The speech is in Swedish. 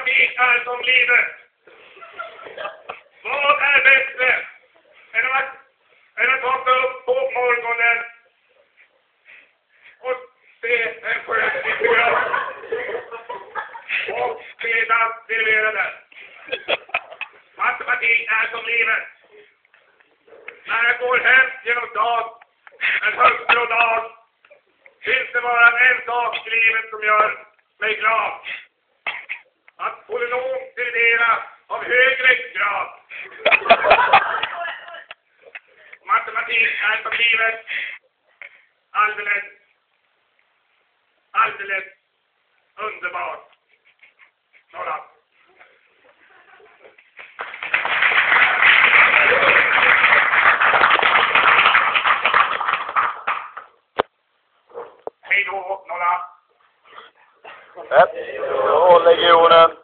Matematik är som livet. Vad är bättre än att vakna upp på morgonen och se en sköterskeprogram och sedan servera den? Matematik är som livet. När jag går hem genom dagen, en högstråd dag, finns det bara en sak i livet som gör mig glad. Att polynom servera av högre grad. Matematik är som livet. Alldeles underbart. Några. Hej då, några. Hej då, legionen.